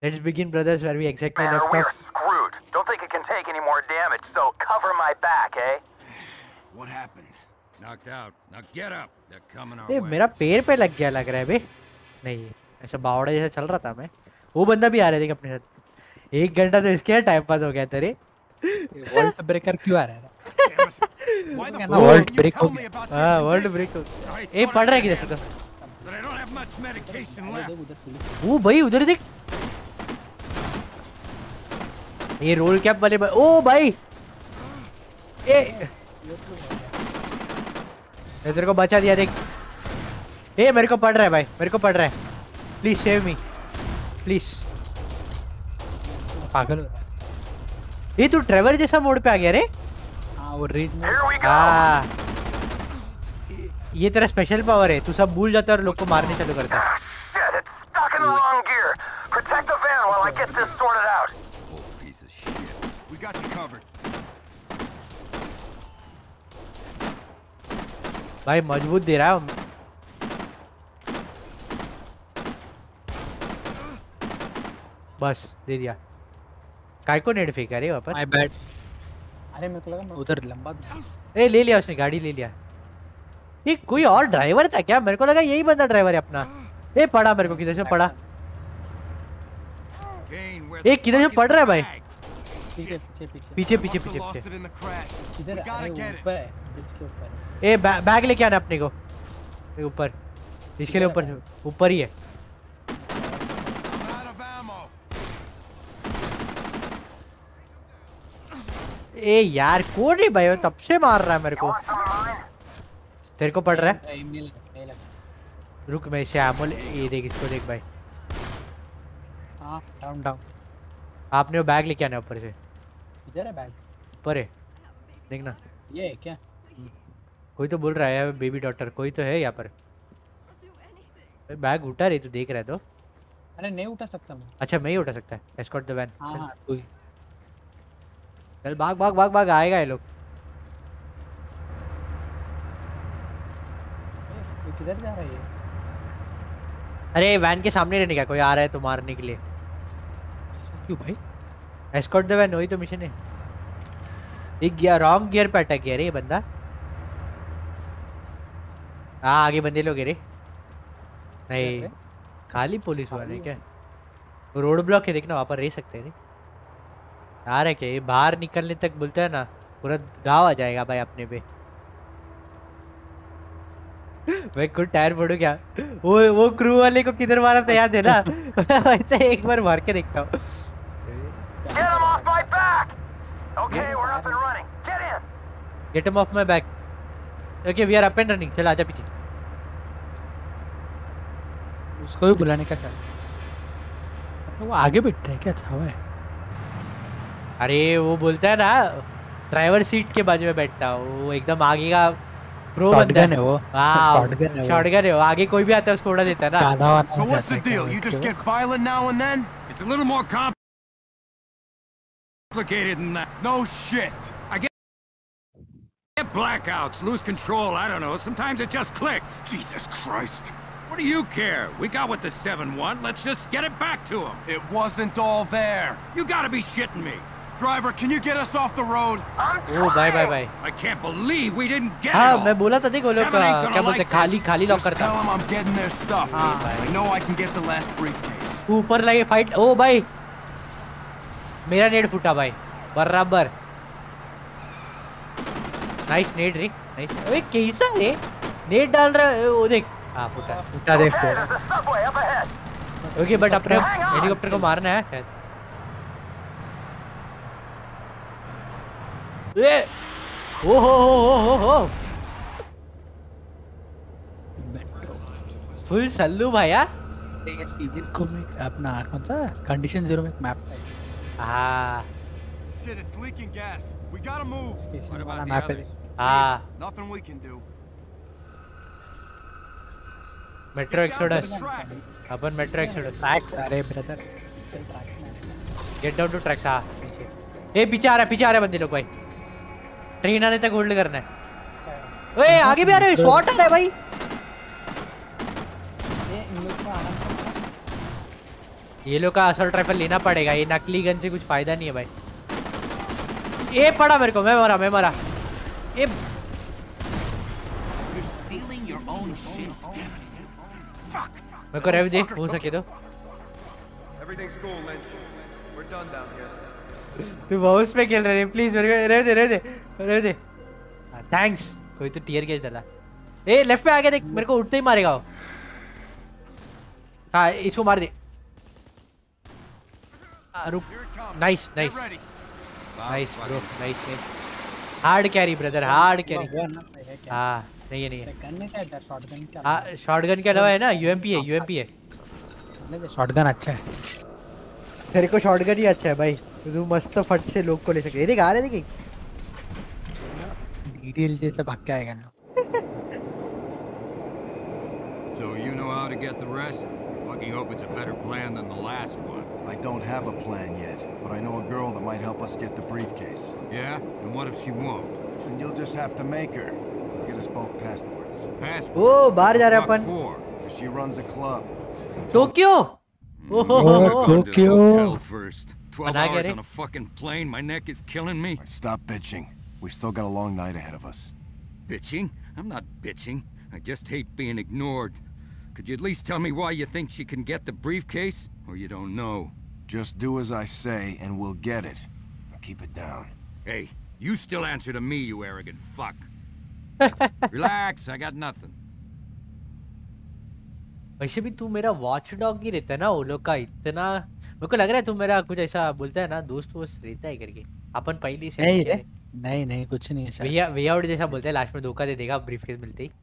Let's begin, brothers, where we exactly Man, left we're off. screwed. Don't think it can take any more damage, so cover my back, eh? What happened? Knocked out. Now get up. They're coming our ये way. मेरा पैर पे लग गया लग रहा है बे। नहीं, ऐसा बावड़ा जैसा चल रहा था मैं। वो बंदा भी आ रहा है देख अपने साथ। 1 घंटा तो इसके टाइम पास हो गया तेरे। वॉल्ट ब्रेकर क्यों आ रहा है? Why the Walt fuck break you tell हो me about हाँ, your वर्ल्ड ब्रेक। ए पढ़ रहा है किधर से तो? But I don't have much medication left. वो भाई उधर देख। ये रोल कैप वाले ओ भाई। ए तेरे को बचा दिया देख। ए मेरे को पड़ रहा है भाई, मेरे को पड़ रहा है। Please save me, please. पागल हो ये तू ट्रेवर जैसा मोड पे आ गया रे। हाँ वो रेज में Here we go. हाँ, ये तेरा स्पेशल पावर है। तू सब भूल जाता है और लोग को मारने चालू करता है। Shit, it's stuck in the wrong gear. Protect the van while I get this sorted out. Oh, piece of shit. We got you covered. भाई मजबूत दे रहा है। बस दे दिया। काय को नेट फेंका रे वापस? My bad. अरे मेरे को लगा मैं उधर लंबा ए ले लिया उसने, गाड़ी ले लिया। ये कोई और ड्राइवर था क्या? मेरे को लगा यही बंदा ड्राइवर है अपना। ए पड़ा मेरे को, किधर से पड़ा? Kane, where ए the किधर से fuck is पड़ रहा है the भाई? bag? पीछे पीछे पीछे पीछे पीछे Must have पीछे lost पीछे। it in the crash. इधर We gotta अरे get it. ऊपर है ब्रिज के ऊपर है। ए बैग लेके आना अपने को। ये ऊपर, इसके लिए ऊपर, ऊपर ही है। I'm out of ammo. ए यार कौन है भाई? वो तब से मार रहा है मेरे को। Want some of mine? तेरे को पड़ रहा है? नहीं लगा। रुक मैं इसे एमो ये देख, इसको देख भाई। हाँ डाउन डाउन। आपने वो बैग लेके आना ऊपर से। इधर है बैग। ऊपर है देखना। ये है क्या? कोई तो बोल रहा है बेबी डॉटर, कोई तो है यहाँ पर। बैग उठा रही, तू देख रहा है तो? अरे नहीं उठा सकता मैं। अच्छा मैं ही उठा सकता है। Escort the van. हाँ हाँ तू ही। चल भाग भाग भाग भाग, आएगा ये लोग। ये किधर जा रहा है ये? अरे वैन के सामने रहने का, कोई आ रहा है तो मारने के लिए। क्यों भाई? एस्कॉर्ट द वैन, वही तो मिशन है। एक गियर रॉन्ग गियर पे अटक गया रे ये बंदा। हाँ आगे बंदे लोग है रे। नहीं खाली पुलिस वाले क्या? रोड ब्लॉक है देखना, वहाँ पर रह सकते हैं रे। आ रहा है क्या ये? बाहर निकलने तक बोलते हैं ना, पूरा गाँव आ जाएगा भाई अपने पे। मैं खुद टायर फोड़ू क्या? वो क्रू वाले को किधर मारा था याद है ना? वैसे एक बार मार के देखता हूँ। Get him off my back! Okay, we're up and running. Get in! Get him off my back. Okay, we are up and running. चल आजा पीछे। उसको भी बुलाने का क्या? वो आगे बैठता है क्या? छावा है। अरे वो बोलता है ना, ड्राइवर सीट के बाजू में बैठता है वो, एकदम आगे का प्रो बंदा शॉटगन है वो। हाँ शॉटगन है वो। शॉटगन है वो। आगे कोई भी आता है उसको उड़ा देता है ना। गाना वाना So what's the बजाता है deal? क्या You just उसके get violent now and then? It's a little more complicated than that. No shit. Get blackouts, lose control, I don't know. Sometimes it just clicks. Jesus Christ. What do you care? We got what the 7 want. Let's just get it back to them. It wasn't all there. You gotta be shitting me. Driver, can you get us off the road? ओ bye bye bye. I can't believe we didn't get हाँ it all. मैं बोला था देख वो लोग का क्या बोलते हैं, खाली खाली लॉक Just करता। tell them I'm getting their stuff. हाँ। I know I can get the last briefcase. ऊपर लगे फाइट। ओ भाई मेरा नेट फूटा भाई बराबर। नाइस नेट रे, नाइस। ओए कैसा रे नेट डाल रहा है वो देख। हाँ फूटा। फूटा देख Okay, there's a subway up ahead. Okay but अपने हेलीकॉप्टर को मारना है शायद। ए ओ हो फुल सल्लू भाया। ये सीरीज को में अपना कौन सा कंडीशन 0 में एक मैप है। हाँ Shit, it's leaking gas. We gotta move. Station What वाला about the मैप है। others? हाँ Nothing we can do. Metro Get down to exodus. the tracks. अपन मेट्रो एक्सोडस। ट्रैक अरे brother get down to tracks. हाँ पीछे, ए पीछे आ रहा है बंदे लोग भाई। ट्रेन आने तक होल्ड करना है। ओए आगे भी आ रहे हैं, शॉट आ रहा है भाई। ये इन लोग का आराम से ये लोग का असॉल्ट राइफल लेना पड़ेगा, ये नकली गन से कुछ फायदा नहीं है भाई। ये पड़ा मेरे को, मैं मरा ये मेरे को रेव दे हो सके तो। Everything's cool, Lynch. We're done down here. तू माउस पे खेल रहे प्लीज मेरे को रेव दे। थैंक्स। कोई तो टीयर गैस डाला। ए लेफ्ट पे आ गया देख, मेरे को उठते ही मारेगा वो। हाँ इसको मार दे। रुक। Nice Get ready. Bro, nice. Hard carry brother, hard carry. हाँ नहीं है। गन क्या है? शॉटगन क्या? हाँ शॉटगन के अलावा है ना यूएमपी है। शॉटगन अच्छा है। तेरे को शॉटगन ही अच्छा है भाई, तू मस्त फट से लोग को ले सकते। देख आ रहे देख डीडीएल जैसा भाग के आएगा ना। So you know how to get the rest? I fucking hope it's a better plan than the last one. I don't have a plan yet, but I know a girl that might help us get the briefcase. Yeah? And what if she won't? And you'll just have to make her. We'll get us both passports. Passport? ओ बाहर जा रहे Fuck अपन। for? She runs a club. Tokyo. ओहो Go to the Tokyo. hotel first. 12 बना के hours रे। on a fucking plane. My neck is killing me. Stop bitching. We still got a long night ahead of us. Bitching? I'm not bitching. I just hate being ignored. Could you at least tell me why you think she can get the briefcase? Or you don't know? Just do as I say and we'll get it. Now keep it down. Hey, you still answer to me, you arrogant fuck. Relax, I got nothing. वैसे भी तू मेरा watch dog ही रहता है ना वो लोग का, इतना मेरे को लग रहा है तू मेरा कुछ ऐसा बोलता है ना दोस्त वोस्त रहता है करके। अपन पहले से नहीं लिखे रे, हैं। नहीं कुछ नहीं है शायद। भैया जैसा बोलता है, लास्ट में धोखा दे देगा ब्रीफकेस मिलते ही।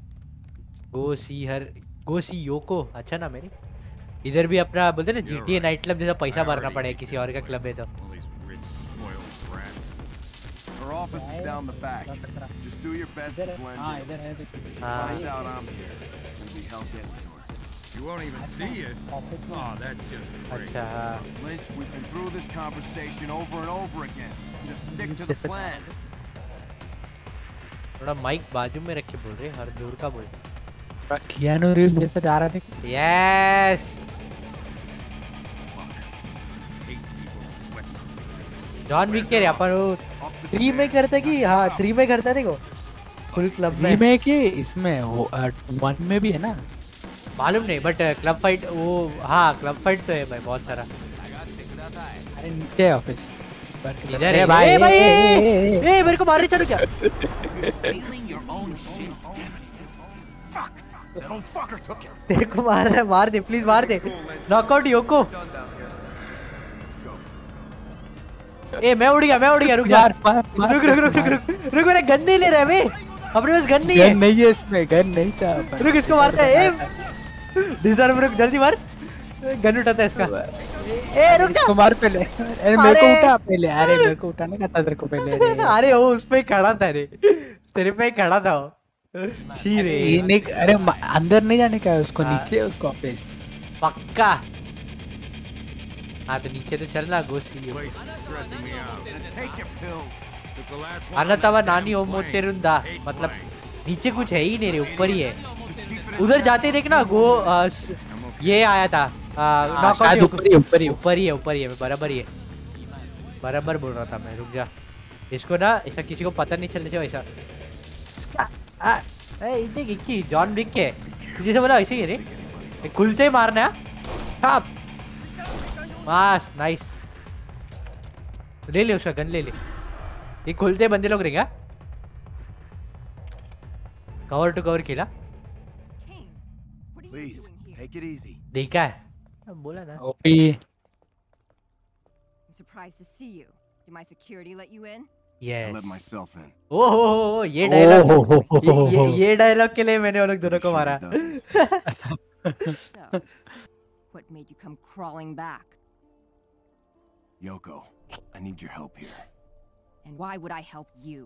गो सी योको, अच्छा ना मेरे। इधर भी अपना बोलते हैं ना GTA नाइट क्लब जैसा पैसा भरना पड़ेगा किसी और का क्लब है तो। All these rich, spoiled brats. Our office is down the back. Just do your best to blend हाँ in. इधर है कुछ। If she finds out I'm here, it's gonna be hell getting to her. You won't even see it. Oh, that's just great. अच्छा हाँ। Lynch, we've been through this conversation over and over again. Just stick to the plan. थोड़ा mic बाजू में रख के बोल रहे, हर दूर का बोल। कियानो रीव्स जैसा जा रहा है। Yes Hate people sweating. John Wick के रे अपन वो 3 में करता कि हाँ 3 में करता देखो फुल क्लब में। रीमेक है इसमें, वो 1 में भी है ना। मालूम नहीं बट क्लब फाइट वो हाँ क्लब फाइट तो है भाई बहुत सारा। अरे नीचे है ऑफिस इधर है भाई। भाई ए मेरे को मारने चलो क्या? तेरे को मार रहा है, मार दे प्लीज मार दे। नॉकआउट योको। ए मैं उड़ गया रुक जा। रुक मेरा गन नहीं ले रहा है बे, अपने पास गन नहीं है। गन नहीं है इसमें, गन नहीं था। रुक इसको मारता है। ए डिजाइन रुक जल्दी मार, गन उठाता है इसका। ए रुक जा, इसको मार पहले। अरे मेरे को उठा पहले। अरे मेरे को उठाने का था तेरे को पहले। अरे वो उस पे खड़ा था रे, तेरे पे खड़ा था वो। छी रे ये नहीं, अरे अंदर नहीं जाने का है उसको, नीचे है उसको ऑफिस पक्का। हाँ तो नीचे तो चलना गोशी। Place is stressing me out. Take your pills. Took the last one. अनतवा नानी ओ मोतेरुंदा, मतलब नीचे कुछ है ही नहीं रे, ऊपर ही है। उधर जाते देखना गो ये आया था शायद ऊपर ही ऊपर ही है बराबर ही है। बराबर बोल रहा था मैं, रुक जा। इसको ना ऐसा किसी को पता नहीं चलने चाहिए ऐसा। देख की जॉन विक के तुझे से बोला ऐसे ही रे, खुलते ही मारना है। बस नाइस, ले ले उसका गन ले ले। ये खुलते बंदे लोग रहेंगे। कवर टू कवर खेला। Please, take it easy. देखा है बोला ना। OP. I'm surprised to see you. Did my security let you in? I yes let myself in. ओहो ये डायलॉग ये डायलॉग के लिए मैंने वो लोग दोनों को मारा। So, what made you come crawling back? Yoko, I need your help here. And why would I help you?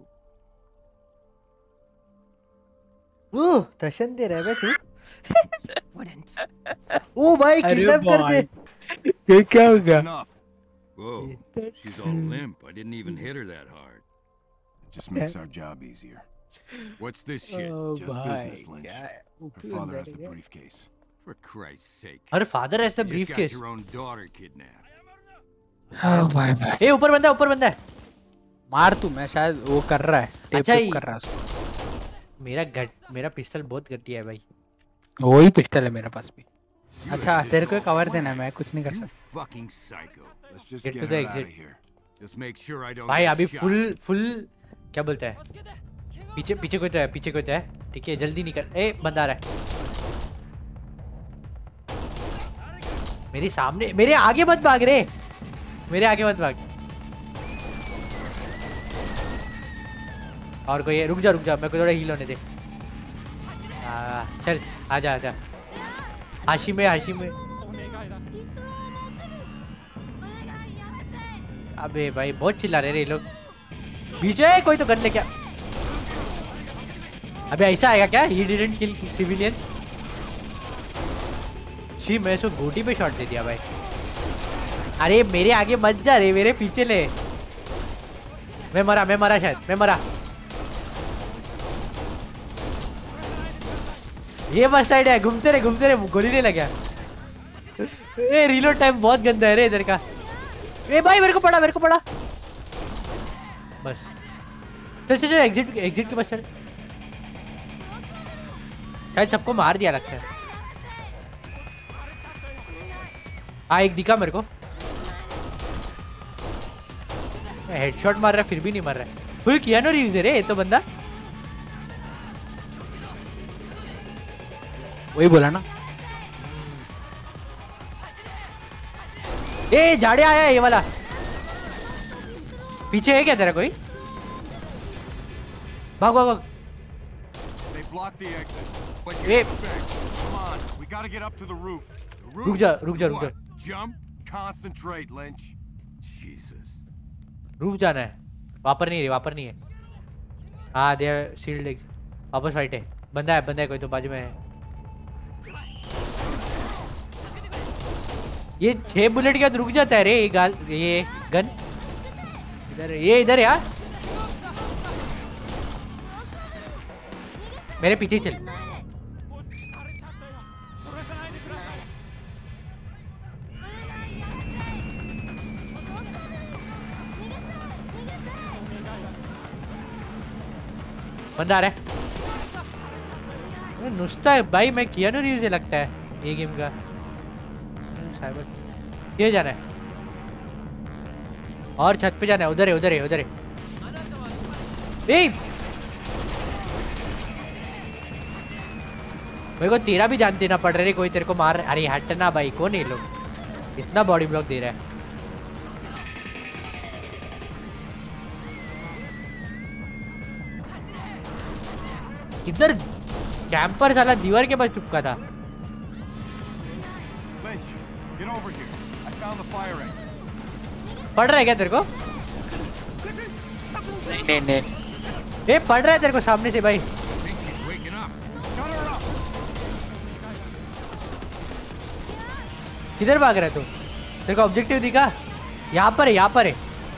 ओह तशन दे रहा है बे तू। Wouldn't. ओ भाई किडनैप कर दे। ये क्या हो गया? Enough. Whoa, she's all limp. I didn't even hit her that hard. It just makes our job easier. What's this shit? Oh, Just भाई, business, Lynch. क्या है? Her father has the briefcase. For Christ's sake. Her father has the You just got briefcase. your own daughter kidnapped. हाँ भाई भाई ए ऊपर बंदा है मार तू मैं शायद वो कर रहा है टेप अच्छा टेप कर रहा है उसको। मेरा पिस्टल बहुत घटिया है भाई वही पिस्टल है मेरे पास भी। अच्छा तेरे को कवर देना है मैं कुछ नहीं कर You सकता। fucking psycho. Let's just Get get to the her out exit. of here. Just make sure I don't भाई get अभी shot. फुल क्या बोलता है पीछे कोई तो है ठीक है जल्दी निकल ए बंदा आ रहा है मेरे सामने मेरे आगे मत भाग रे मेरे आगे मत भाग और कोई है रुक जा मेरे को थोड़ा हील होने दे चल आजा हाशी में अबे भाई बहुत चिल्ला रहे रे ये लोग बीच में कोई तो गन लेके अबे ऐसा आएगा क्या ही डिडंट किल सिविलियन जी मैं इसको गोटी पे शॉट दे दिया भाई अरे मेरे आगे मत जा रे मेरे पीछे ले मैं मरा शायद मैं मरा ये बस साइड है घूमते रहे गोली नहीं लगा ए रीलोड टाइम बहुत गंदा है रे इधर का ए भाई मेरे को पड़ा बस चल एग्जिट के पास चल शायद सबको मार दिया लगता है हाँ एक दिखा मेरे को हेडशॉट मार रहा है फिर भी नहीं मर रहा है फुल किया नो रीव्स रे ये तो बंदा वही बोला ना ए झाड़े आया है ये वाला पीछे है क्या तेरा कोई भाग They blocked the exit. What Hey. you expect? Come on, we gotta get up to the roof. The roof? रुक जा What? Jump? Concentrate, Lynch. Jesus. Roof जाना है वापर नहीं है हाँ दे शील्ड वापस फाइट है बंदा है कोई तो बाजू में है ये 6 बुलेट के बाद रुक जाता है रे ये गन इधर यार मेरे पीछे चल बंदा आ रहा है नुस्ता है भाई मैं किया नो रीव से लगता है ये गेम का साइबर ये जाना है और छत पे जाना है उधर है ए मेरे को तेरा भी जान देना पड़ रहा है कोई तेरे को मार अरे हटना भाई कौन है ये लोग इतना बॉडी ब्लॉक दे रहा है इधर कैंपर साला दीवार के पास चुपका था Lynch, get over here. I found the fire exit. पढ़ रहा है क्या तेरे को नहीं ए पढ़ रहा है तेरे को सामने से भाई Think she's waking up. Shut her up. किधर भाग रहा है तू तेरे को ऑब्जेक्टिव दिखा यहाँ पर है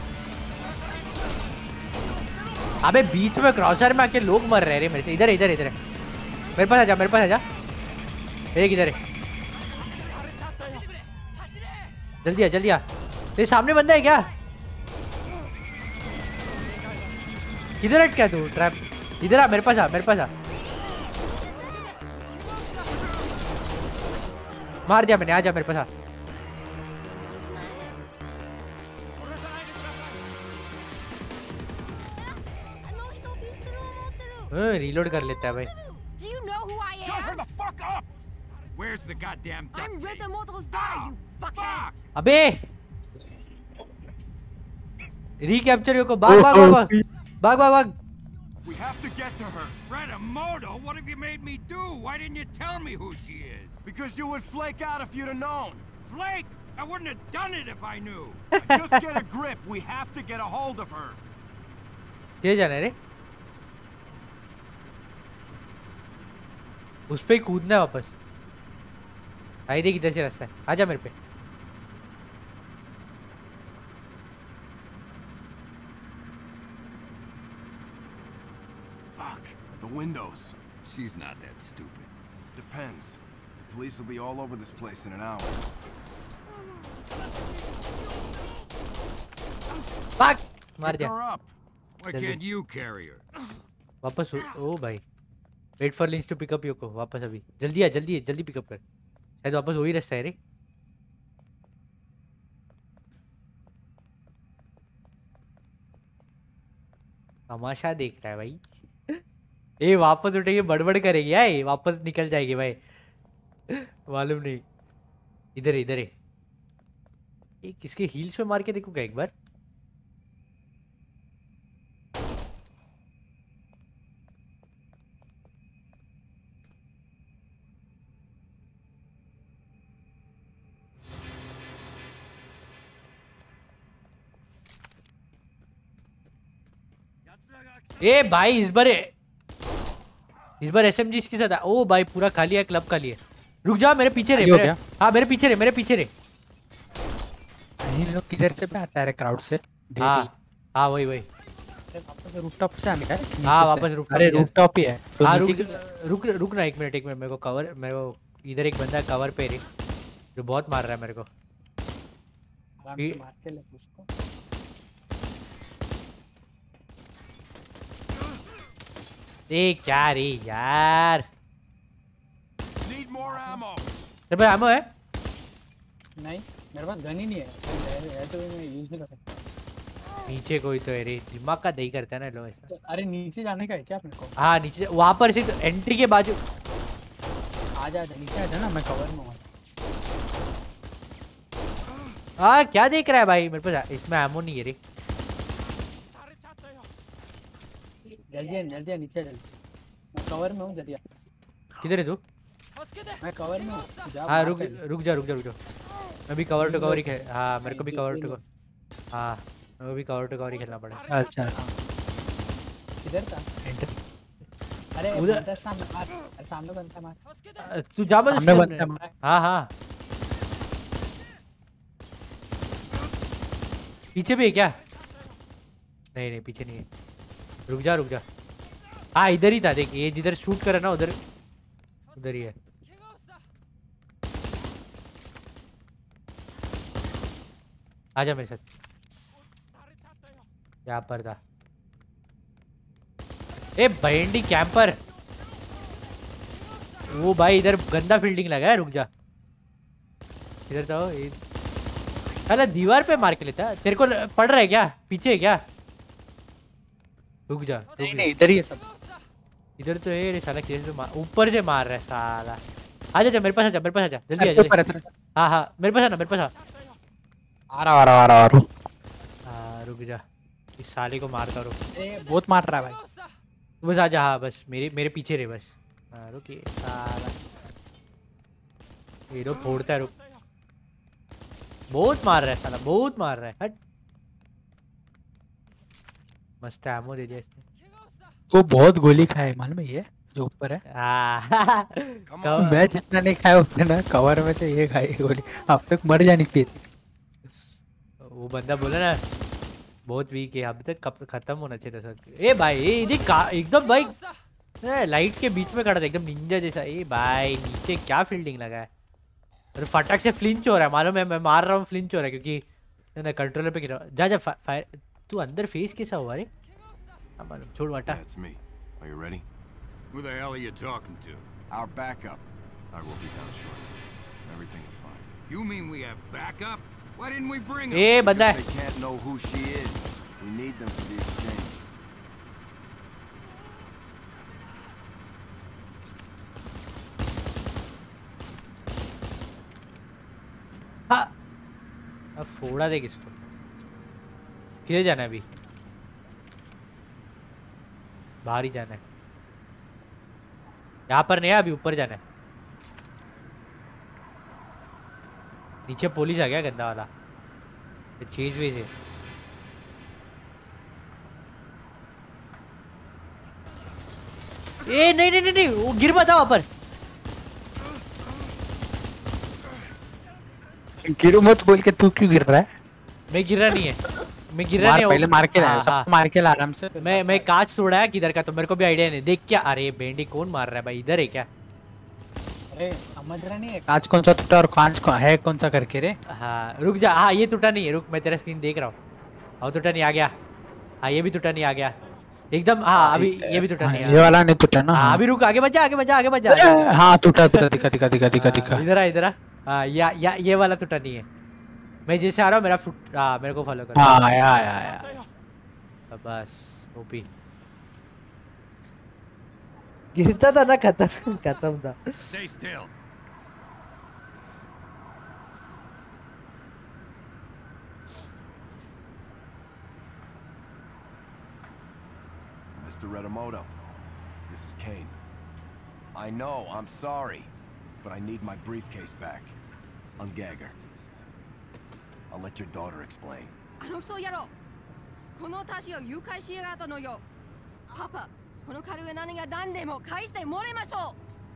अबे बीच में क्रॉसर में आके लोग मर रहे हैं रे मेरे से इधर है मेरे पास आजा एक इधर है जल्दी आ तेरे सामने बंदा है क्या किधर अटका तू ट्रैप इधर आ मेरे पास आ मार दिया मैंने आजा मेरे पास आ रीलोड कर लेता है भाई Do you know who I Shut her am? the fuck up. Where's the goddamn duct I'm tape? Rhythm Moto's daughter, you fuckhead! Fuck! अबे रिकैप्चर को भाग We have to get to her. Redamoto, what have you made me do? Why didn't you tell me who she is? Because you would flake out if you'd have known. Flake! I wouldn't have done it if I knew. Just get a grip. We have to get a hold of her. ये जाना है रे उस पे ही कूदना है वापस आई देख इधर से रास्ता है आजा मेरे पे Fuck. The windows. She's not that stupid. Depends. The Police will be all over this place in an hour. भाग मार Pick दिया her up. Why Jaldí. can't you carry her? वापस ओ भाई wait for Lynch to pick up Yoko वापस अभी जल्दी आ जल्दी पिकअप कर शायद वापस वही रास्ता है रे तमाशा देख रहा है भाई ए वापस उठेगी बड़बड़ करेगी यार वापस निकल जाएगी भाई मालूम नहीं इधर है ये किसके हील्स पे मार के देखो क्या एक बार ए भाई इस बार एसएमजी इसके साथ ओ भाई पूरा खाली है क्लब खाली है रुक जा मेरे पीछे रे हाँ मेरे पीछे रे ये लोग किधर से पे आता है क्राउड से हाँ वही वापस रूफटॉप से आने का है हाँ वापस रूफटॉप अरे रूफटॉप ही है तो हाँ रुक ना एक मिनट मेरे को इधर एक बंदा कवर पे रे जो बहुत मार रहा है मेरे को आराम से मार के ले उसको ए क्या रे यार Need more ammo. तेरे पे एमो है नहीं मेरे पास गन ही नहीं है तो मैं यूज नहीं कर सकता नीचे कोई तो है रे दिमाग का दही करता है ना लोग ऐसा अरे नीचे जाने का है क्या अपने को हाँ नीचे वहां पर से एंट्री के बाजू आ जा नीचे आ जा ना मैं कवर में हूं हाँ क्या देख रहा है भाई मेरे पास इसमें एमो नहीं है रे जल्दी नीचे जल्दी मैं कवर में हूं जल्दी किधर है तू मैं कवर में हूं हाँ रुक जा मैं भी कवर टू कवर ही खेल हाँ मेरे को भी कवर टू हाँ मेरे को भी कवर टू कवर ही खेलना पड़ेगा अच्छा किधर था अरे उधर सामने बनता मार तू जा मत सामने बनता मार हाँ पीछे भी है क्या नहीं पीछे नहीं है रुक जा हाँ इधर ही था देख ये जिधर शूट कर ना उधर ही है आजा मेरे साथ यहाँ पर था ए बैंडी कैंपर वो भाई इधर गंदा फील्डिंग लगा है रुक जा इधर था अरे दीवार पे मार के लेता तेरे को पड़ रहा है क्या पीछे है क्या रुक जा नहीं इधर ही है सब इधर तो है रे साला कैसे ऊपर से मार रहा है साला आजा मेरे पास आजा जल्दी आ हाँ मेरे पास आ रहा रुक जा इस साले को मारता रुक बहुत मार रहा है भाई बस आजा हाँ बस मेरे पीछे रे बस हाँ रुकिए साला हीरो फोड़ता है रुक बहुत मार रहा है साला बहुत मार रहा है हट मस्त एमो दे दिया इसने वो बहुत गोली खाए मालूम है ये जो ऊपर है मैं जितना नहीं खाया उसने ना कवर में तो ये खाई गोली अब तक मर जानी फिर वो बंदा बोला ना बहुत वीक है अभी तक कब खत्म होना चाहिए था सर ए भाई एकदम भाई लाइट के बीच में खड़ा था एकदम निंजा जैसा ए भाई नीचे क्या फील्डिंग लगा है अरे फटाक से फ्लिंच हो रहा है मालूम है मैं मार रहा हूँ फ्लिंच हो रहा है क्योंकि ना कंट्रोलर पे गिरा जा फायर तू अंदर फेस कैसा हुआ रे मालूम छोड़ वाटा That's me. Are you ready? Who the hell are you talking to? Our backup. I will be down shortly. Everything is fine. You mean we have backup? Why didn't we bring him? ए बंदा They can't know who she is. We need them for the exchange. हाँ अब फोड़ा दे किसको किधर जाना है अभी बाहर ही जाना है यहाँ पर नहीं है अभी ऊपर जाना है नीचे पुलिस आ गया गंदा वाला चीज भी है ए नहीं वो गिर मत वहां पर गिरो मत बोल के तू क्यों गिर रहा है मैं गिरा नहीं है मैं गिरा नहीं पहले मार के लाया सबको मार के ला आराम से मैं कांच तोड़ा है किधर का तो मेरे को भी आइडिया नहीं देख क्या अरे बेंडी कौन मार रहा है भाई इधर है क्या अरे हम समझ रहा नहीं है कांच कौन सा टूटा और कांच है कौन सा करके रे। हाँ रुक जा, हाँ ये टूटा नहीं है, रुक मैं तेरा स्क्रीन देख रहा हूँ। हाँ टूटा नहीं, आ गया। हाँ ये भी टूटा नहीं, आ गया एकदम। हाँ अभी ये भी टूटा नहीं, ये वाला नहीं टूटा ना। हाँ अभी रुक, आगे बजा आगे बजा आगे बजा। हाँ टूटा टूटा दिखा दिखा दिखा दिखा दिखा। इधर आ इधर आ। हाँ या ये वाला टूटा नहीं है। मैं जैसे आ रहा हूँ मेरा फुट, हाँ मेरे को फॉलो कर। हाँ आया बस ओपी गिरता था ना, खत्म था। Stay still. Mr. Redamoto, this is Kane. I know, I'm sorry, but I need my briefcase back. Ungag her. I'll let your daughter explain. あのクソ野郎このタシを誘拐しやがったのよパパこの軽い何が何でも返してもらいましょう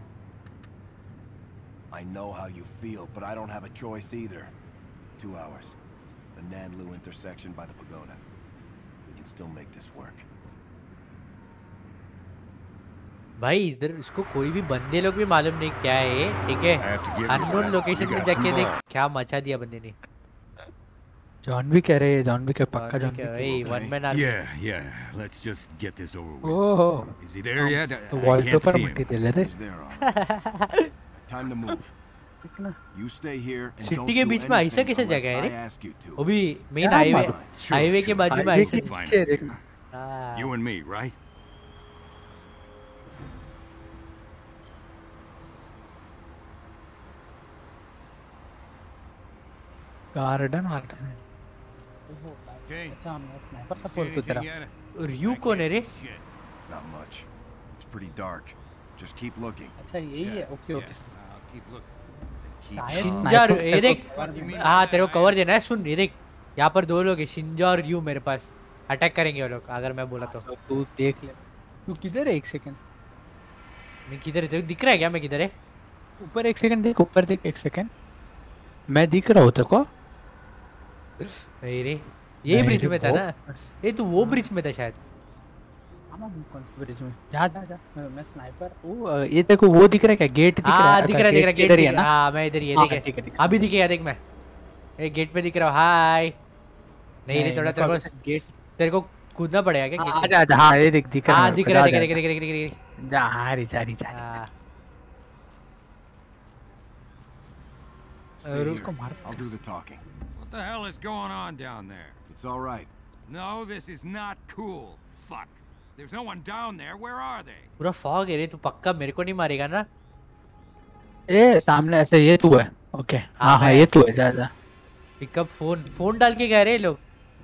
I know how you feel, but I don't have a choice either. 2 hours. The Nanlu intersection by the pagoda. We can still make this work. भाई इधर इसको कोई भी बंदे लोग भी मालूम नहीं क्या है ये, ठीक है। अननोन लोकेशन पे जाके देख क्या मचा दिया बंदे ने। जॉन भी कह रहे हैं, जॉन भी कह पक्का जॉन भी। Hey, one man army. Yeah. Let's just get this over with. Oh. Is he there yet? तो I वॉल can't पर see मिट्टी him. दे ले रे। He's there, all right. Time to move. You stay here and don't city के do बीच में ऐसा anything कैसे unless जगह है I रे? ask you to. वो भी मेन क्या हाईवे, मालूम? हाईवे के बाजू में हाईवे ऐसा। के पीछे देखना। हाँ। You and me, right? Garden Okay. अच्छा हमने स्नाइपर सपोर्ट को तेरा। और यू कौन है रे? Not much. It's pretty dark. Just keep looking. अच्छा यही है, okay okay. I'll keep looking. Keep शिंजा और ये देख, हाँ तेरे को कवर देना है। सुन ये देख, यहाँ पर 2 लोग हैं, शिंजा और यू मेरे पास। अटैक करेंगे वो लोग अगर मैं बोला तो। तू देख ले। तू किधर है 1 सेकंड? मैं किधर है, तेरे को दिख रहा है क्या मैं किधर है? ऊपर 1 सेकंड देख, ऊपर देख 1 सेकंड। मैं दिख रहा हूँ तेरे को? नहीं रे, यही ब्रिज में था ना। ये तू वो ब्रिज में था शायद। कौन से ब्रिज में? जा मैं स्नाइपर। ओ ये देखो वो दिख रहा है क्या? गेट दिख रहा है? दिख रहा है इधर ही है ना? हाँ मैं इधर ही हाँ, देख ठीक है। अभी दिखेगा देख, मैं एक गेट पे दिख रहा हूँ। हाय नहीं रे, थोड़ा तेरे को कूदना पड़ेगा क्या गेट पे? आजा हाँ ये दिख रहा है। हाँ दिख रहा है, देख जा हारी जा Stay उसको here. मार। I'll do the talking. What the hell is going on down there? It's all right. No, this is not cool. Fuck. There's no one down there. Where are they? पूरा fog है रे, तू पक्का मेरे को नहीं मारेगा ना? ए सामने ऐसे ये तू है। ओके हाँ ये तू है। जा पिकअप फोन डाल के गए रे लोग।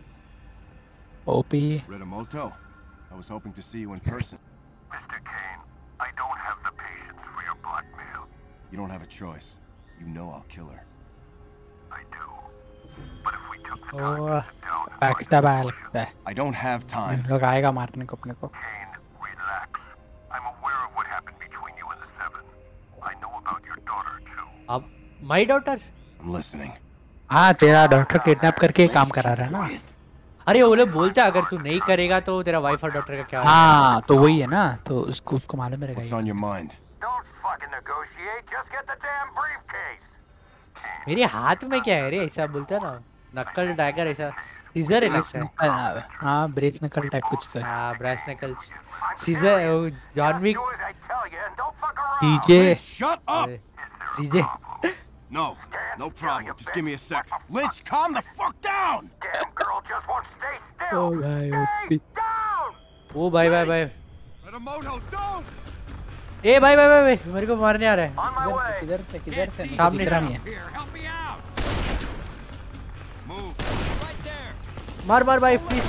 OP Redamoto, I was hoping to see you in person. Mr. Kane, I don't have the patience for your blackmail. You don't have a choice. You know I'll kill her. I do. But if we took the oh time to sit down and backstab आया लगता है। I don't have time. लोग आएगा मारने को अपने को। Kane, relax. I'm aware of what happened between you and the Seven. I know about your daughter too. अब माय डॉटर? I'm listening. हाँ तेरा डॉक्टर किडनैप करके काम करा रहा है ना? अरे वो लोग बोलते हैं अगर तू नहीं करेगा तो तेरा वाइफ और डॉटर का क्या होगा? हाँ तो वही है ना, तो उसको मालूम What's रहेगा। on your mind? Don't fucking negotiate. Just get the damn briefcase. मेरे हाथ में क्या है रे? ऐसा बोलता है ना, नक्कल डैगर ऐसा सीजर है लगता है। हाँ ब्रेक नकल टाइप कुछ तो है। हाँ brace knuckle Caesar. John Wick Do as I tell you and don't fuck around. DJ Shut up! CJ. No, no problem. Just give me a sec. Lynch, calm the fuck down! Damn girl just won't stay still. ओ भाई Stay down. ओ भाई Redamoto, don't! ए भाई मेरे को मारने आ रहा है। On my way. किधर से सामने दिख रहा नहीं है। Here, help me out. Move. Right there. मार भाई प्लीज।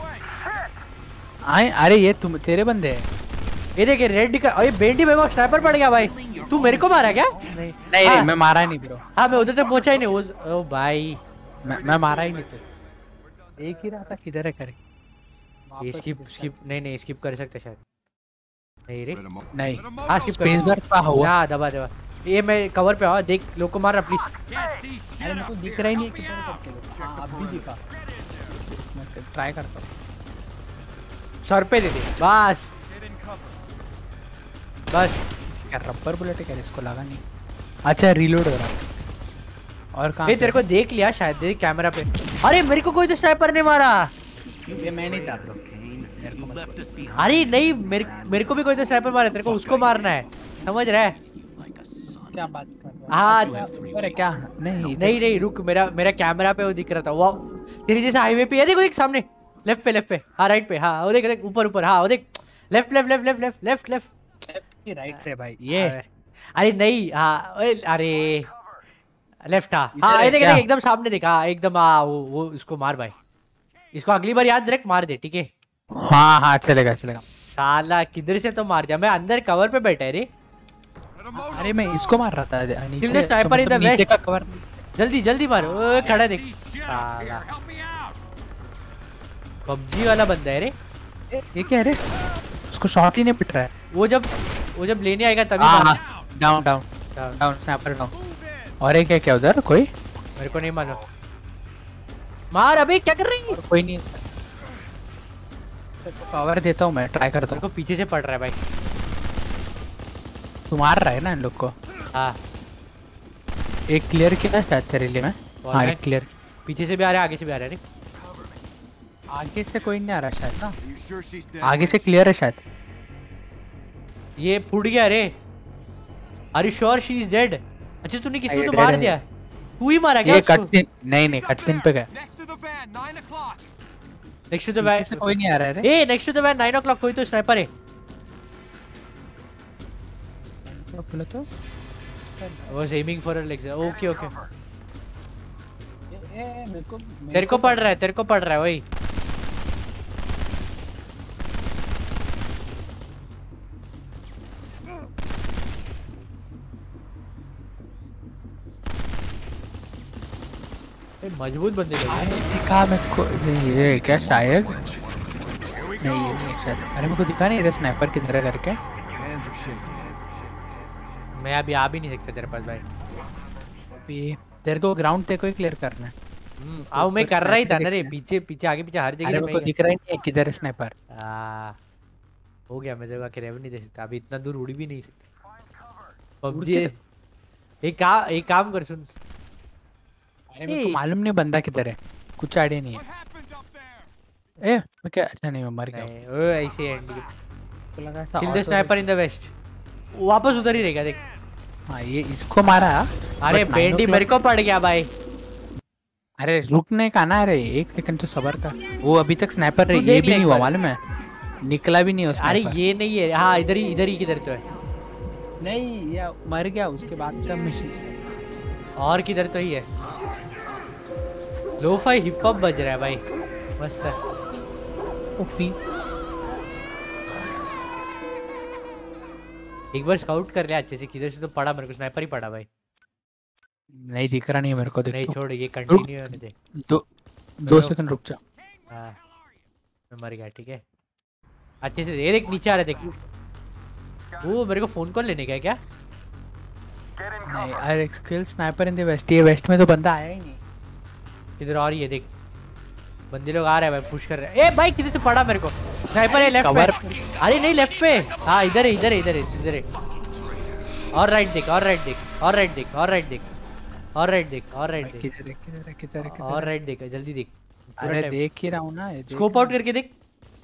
आए अरे ये तुम तेरे बंदे हैं। ये देख रेड का, अरे बेंटी मेरे को स्नाइपर पड़ गया भाई। तू मेरे को मारा क्या? नहीं नहीं मैं मारा ही नहीं ब्रो। हाँ मैं उधर तक पहुंचा ही नहीं। ओ भाई मैं मारा ही नहीं तो। एक ही रहा था किधर है करे। ये स्किप नहीं स्किप कर सकते शायद। नहीं रे नहीं हाँ स्किप कर। स्पेस बार का हुआ। हाँ दबा ये मैं कवर पे हूँ, देख लोग को मार रहा प्लीज। Can't see shit अरे मेरे को up दिख here. रहा ही नहीं है किधर है करके। हाँ अब भी दिखा। मैं ट्राई करता हूँ। सर पे दे दे बस। क्या रबर बुलेट है क्या? इसको लगा नहीं। अच्छा रीलोड हो रहा है। और कहां? ये तेरे को देख लिया शायद देख कैमरा पे। अरे मेरे को कोई तो स्नाइपर ने मारा। ये मैं नहीं था ब्रो, मेरे को मत। अरे नहीं मेरे को भी कोई तो स्नाइपर मारा, तेरे को उसको मारना है, समझ रहा है? क्या बात कर रहा है? हाँ अरे क्या नहीं नहीं रुक, मेरा कैमरा पे वो दिख रहा था। वो तेरी जैसे हाईवे पे है, देखो देख सामने, लेफ्ट पे, हाँ राइट पे, हाँ वो देख ऊपर, हाँ वो देख लेफ्ट राइट रे भाई ये। अरे नहीं, हाँ अरे लेफ्ट, हाँ ये देख एकदम सामने देख, हाँ एकदम, हाँ वो इसको मार भाई, इसको अगली बार याद रख, मार दे ठीक है? हाँ चलेगा। साला किधर से तो मार दिया, मैं अंदर कवर पे बैठा है रे। अरे मैं इसको मार रहा था नीचे, स्नाइपर इन द वेस्ट का कवर। जल्दी मार, खड़ा देख साला, पबजी वाला बंदा है रे ये क्या है रे? उसको शॉट ही नहीं पिट रहा है। वो जब लेने आएगा तभी डाउन स्नाइपर डाउन। और एक है क्या उधर कोई? मेरे को नहीं मालूम। मार अबे, क्या कर रही है? कोई नहीं, कवर देता हूँ मैं, ट्राई करता हूँ। मेरे को पीछे से पड़ रहा है भाई। तू मार रहा है ना इन लोग को? हाँ एक क्लियर किया है शायद तेरे लिए मैं। हाँ एक क्लियर। पीछे से भी आ रहा है, आगे से भी आ रहा है। आगे से कोई नहीं आ रहा शायद ना, आगे से क्लियर है शायद। ये फूट गया रे। Are you sure she is dead? अच्छा तूने किसी को तो मार दिया, तू ही मारा क्या? ये कटसीन नहीं कटसीन पे गया। नेक्स्ट टू द वैन कोई नहीं आ रहा है रे। ए next to the van 9 o'clock कोई तो स्नाइपर है। तो was aiming for a leg. Okay मेरे को तेरे को पड़ रहा है वही। मजबूत बंदे दिखा मेरे को ये क्या शायद नहीं शायद। अरे मेरे को दिखा नहीं रे स्नाइपर किधर है करके। मैं अभी आ भी नहीं सकता तेरे पास भाई। तेरे को ग्राउंड ते कोई क्लियर करना है। आओ मैं कर रहा ही था ना रे, पीछे आगे पीछे हर जगह मेरे को दिख रहा ही नहीं है किधर है स्नाइपर। हो गया, मैं जगह के रेव नहीं दे सकता अभी, इतना दूर उड़ भी नहीं सकता। पबजी एक काम कर सुन। अरे मेरे को मालूम नहीं बंदा किधर है, कुछ आइडिया नहीं है। मैं क्या अच्छा नहीं, मैं मर गया। ओए ऐसे एंड तो लगा था kill the sniper in the west, वापस उधर ही रहेगा देख। हाँ ये इसको मारा। अरे बेंडी मेरे को पड़ गया भाई। अरे रुकने का ना रे, एक सेकंड तो सबर का। वो अभी तक स्नाइपर ये भी नहीं हुआ मालूम है, निकला भी नहीं उसने। अरे ये नहीं है, हाँ इधर ही किधर तो है। नहीं या मर गया उसके बाद का मिशन और किधर तो ही है। लोफाई हिप हॉप बज रहा है भाई, मस्त है। ओपी एक बार स्काउट कर लिया अच्छे से, किधर से तो पड़ा, मेरे को स्नाइपर ही पड़ा भाई। नहीं दिख रहा नहीं है मेरे को। देख नहीं तो। छोड़, ये कंटिन्यू होने दे। दो सेकंड रुक जा। हाँ मैं मर गया ठीक है। अच्छे से ये देख, नीचे आ रहा है देख। वो मेरे को फोन कॉल लेने का है क्या? नहीं अरे skill sniper in the west, ये वेस्ट में तो बंदा आया ही नहीं। किधर और ये देख, बंदे लोग आ रहे हैं भाई, पुश कर रहे हैं। ए भाई किधर से पड़ा मेरे को स्नाइपर है लेफ्ट पे। अरे नहीं लेफ्ट पे, हाँ इधर है। और राइट देख, और राइट देख। और राइट देख, जल्दी देख। अरे देख ही रहा हूँ ना, स्कोप आउट करके देख।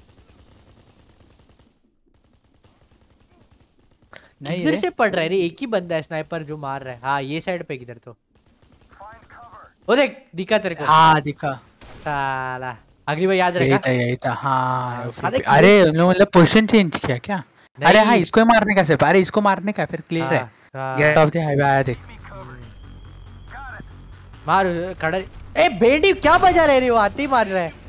नहीं किधर से पड़ रहा है रे? एक ही बंदा है स्नाइपर जो मार रहा है। हाँ ये साइड पे किधर तो, वो देख दिखा तेरे को? हाँ दिखा। साला अगली बार याद रखा। यही था हाँ। अरे मतलब पोजीशन चेंज किया क्या? अरे हाँ इसको मारने का सिर्फ, अरे इसको मारने का फिर क्लियर है। गेट ऑफ द हाईवे आया देख। मार खड़ा। ए बेंडी क्या बजा रहे रे? वो आते ही मार रहा है।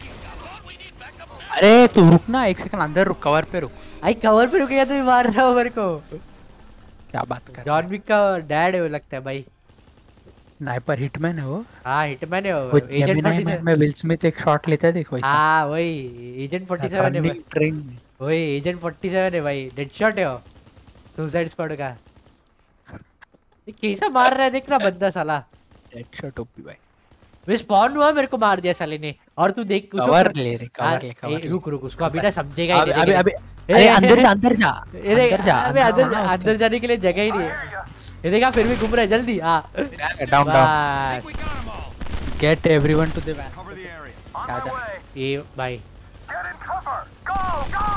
अरे तू रुक ना, एक सेकंड अंदर रुक, कवर पे रुक। आई कवर पे रुकेगा तो भी मार रहा हो मेरे को। क्या बात कर? जॉन विक का डैड है वो लगता है भाई। स्नाइपर हिटमैन है वो। हाँ हिटमैन है वो। एजेंट 47 में विल स्मिथ एक शॉट लेता है देखो ऐसा। हाँ वही एजेंट 47 है भाई। वही एजेंट 47 है भाई, डेडशॉट है वो सुसाइड स्क्वाड का। ये कैसा मार रहा है देखना बंदा साला। डेडशॉट ओपी भाई। मैं स्पॉन हुआ, मेरे को मार दिया साले ने। और तू देख उसको कवर ले रे, कवर ले। रुक उसको अभी ना समझेगा ही नहीं। अबे अरे अंदर जा। अबे अंदर जाने के लिए जगह ही नहीं है। ये देखा फिर भी घूम रहा है जल्दी down down get everyone to the van Cover the area. On my way. ये भाई Get in cover. Go, go.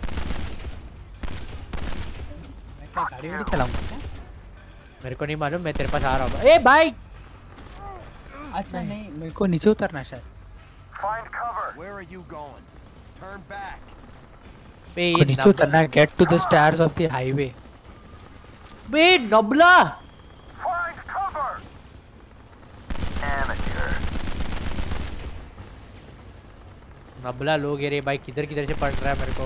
मैं क्या गाड़ी वाड़ी चलाऊंगा क्या? मेरे को नहीं मालूम मैं तेरे पास आ रहा हूँ ए भाई अच्छा नहीं मेरे को नीचे उतरना शायद Find cover. Where are you going? Turn back. बे को नीचे उतरना है get to the stars of the highway बे नबला Find cover. Amateur. नबला लोग ये रे भाई किधर किधर से पड़ रहा है मेरे को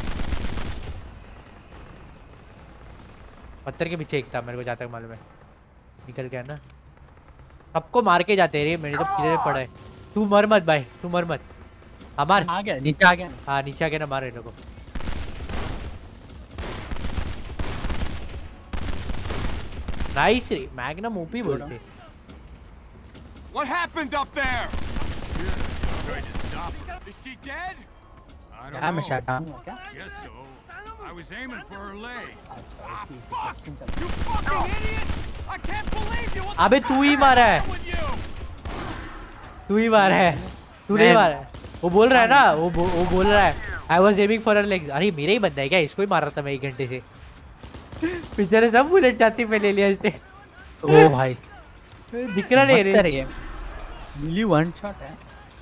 पत्थर के पीछे एक था मेरे को जहाँ तक मालूम है निकल गया ना सबको मार के जाते रे मेरे तो किधर पड़ा है तू मर मत भाई तू मर मत हमार आ गया नीचे आ गया हाँ नीचे आके ना मार इन लोगों को नाइस रे मैग्नम ओपी बोलते What happened up there? Tried to stop her. Is she dead? I don't क्या मैं know. शट डाउन क्या Guess so. I was aiming for her leg. Fuck! You fucking idiot! I can't believe you! What the अबे तू ही मारा है hell with you? तू ही मारा है तू नहीं मारा है वो बोल रहा है ना वो बोल रहा है I was aiming for her legs अरे मेरा ही बंदा है क्या इसको ही मार रहा था मैं 1 घंटे से बेचारे सब बुलेट जाती पे ले लिया इसने ओ भाई दिख रहा नहीं मस्त है रे ये मिली वन शॉट है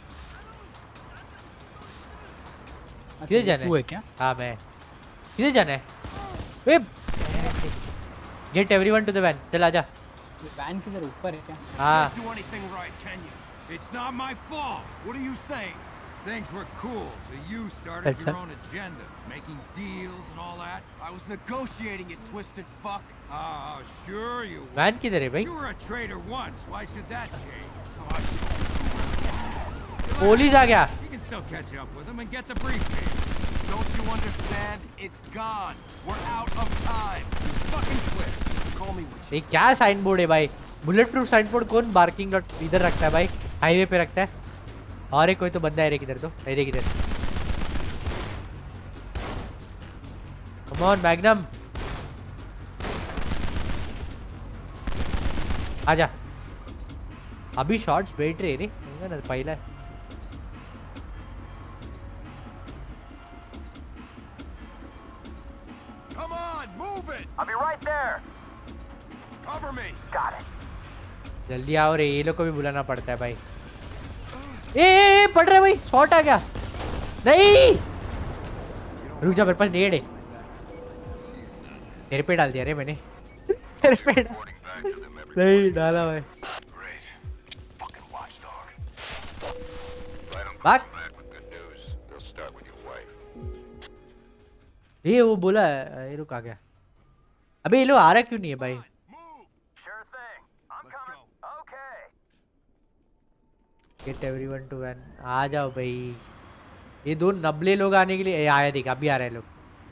किधर जाना तू है है क्या हाँ मैं किधर जाना है वे get everyone to the van चल आजा वैन किधर ऊपर है क्या हाँ Do anything right, can you? It's not my fault. What are you saying? Things were cool till you started अच्छा। your own agenda, making deals and all that. I was negotiating it, twisted fuck. Sure you were. Van किधर है भाई You were a traitor once. Why should that change? Police आ गया You can still catch up with him and get the briefcase. Don't you understand? It's gone. We're out of time. Fucking quit. Call me with ये क्या sign board है भाई bullet proof sign board कौन parking lot इधर रखता है भाई highway पे रखता है और एक कोई तो बंदा है रे किधर तो ये देख इधर कम ऑन मैग्नम आजा अभी शॉट्स बैठ रहे रे ना पहला Come on, move it. I'll be right there. Cover me. Got it. जल्दी आओ रे ये लोग को भी बुलाना पड़ता है भाई ए पड़ रहा है भाई शॉट आ गया नहीं रुक जा मेरे पास नेड है तेरे पे डाल दिया रे मैंने तेरे पे Reporting back to them every नहीं डाला भाई Great. Fucking watchdog. If I don't Back. come back with good news, they'll start with your wife. ये वो बोला ये रुक आ गया अबे ये लोग आ रहा क्यों नहीं है भाई Move. Sure thing. I'm Let's coming. Okay. Get everyone to van आ जाओ भाई ये दो नबले लोग आने के लिए आया देख अभी आ रहे हैं लोग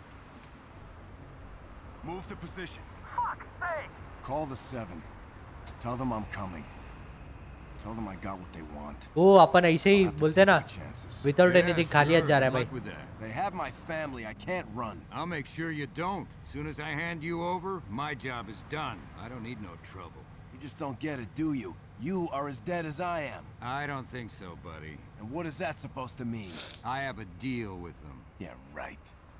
Move to position. Fuck's sake. Call the 7. Tell them I'm coming. Tell them I got what they want. वो अपन ऐसे ही I'll have to बोलते हैं take ना my chances. Without Yeah, anything खाली हाथ sure. जा रहा है Good भाई luck with that. They have my family. I can't run. I'll make sure you don't. As soon as I hand you over, my job is done. I don't need no trouble. You just don't get it, do you? You are as dead as I am. I don't think so, buddy. And what is that supposed to mean? I have a deal with them. Yeah, right.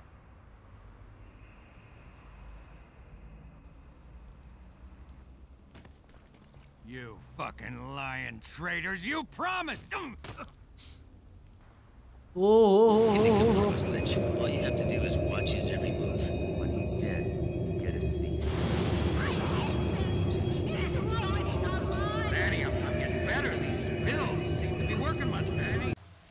You fucking lying traitors! You promised! O Lynch. All you have to do is watch his every move. When he's dead, you get a seat. Manny, I'm getting better. These pills seem to be working much, Manny.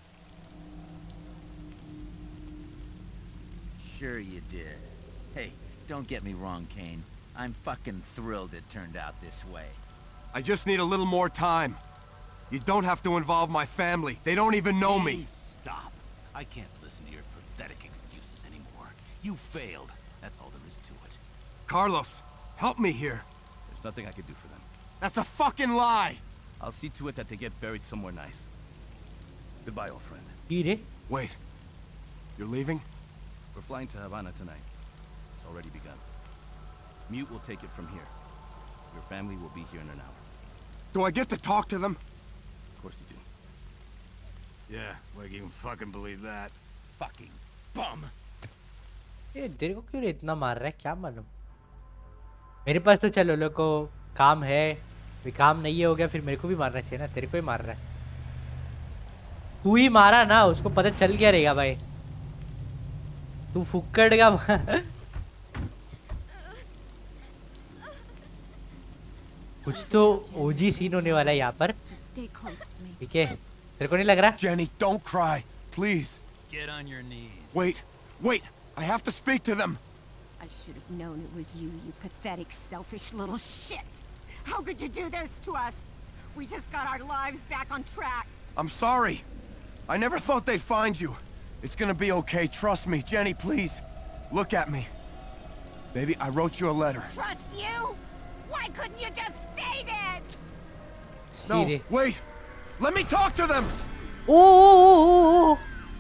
Sure you did. Hey, don't get me wrong, Kane. I'm fucking thrilled it turned out this way. I just need a little more time. You don't have to involve my family. They don't even know me. Stop. I can't listen to your pathetic excuses anymore. You failed. That's all there is to it. Carlos, help me here. There's nothing I can do for them. That's a fucking lie. I'll see to it that they get buried somewhere nice. Goodbye, old friend. हीरे Wait. You're leaving? We're flying to Havana tonight. It's already begun. Mute will take it from here. Your family will be here in an hour. Do I get to talk to them? Of course you do. Yeah, like you can fucking believe that. Fucking bum. ये तेरे को क्यों इतना मार रहा है, क्या मालूम। मेरे पास तो चलो लोग को काम है, भी काम नहीं है हो गया फिर मेरे को भी मारना चाहिए ना, तेरे को ही मार रहा है। तू ही मारा ना, उसको पता चल क्या रहेगा भाई, तू फुक्कड़ का कुछ तो ओजी सीन होने वाला है यहाँ पर, ठीक है? तेरे को नहीं लग रहा? Jenny, don't cry, please. Get on your knees. Wait, I have to speak to them. I should have known it was you, you pathetic, selfish little shit. How could you do this to us? We just got our lives back on track. I'm sorry. I never thought they'd find you. It's gonna be okay, trust me. Jenny, please. Look at me. Baby, I wrote you a letter. Trust you? Why couldn't you just stay dead? No, wait. Let me talk to them. Oh!